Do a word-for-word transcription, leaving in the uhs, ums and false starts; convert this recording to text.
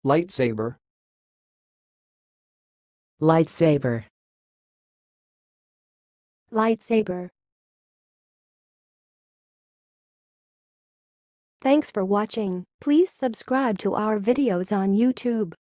lightsabre, lightsaber, lightsaber. Thanks for watching. Please subscribe to our videos on YouTube.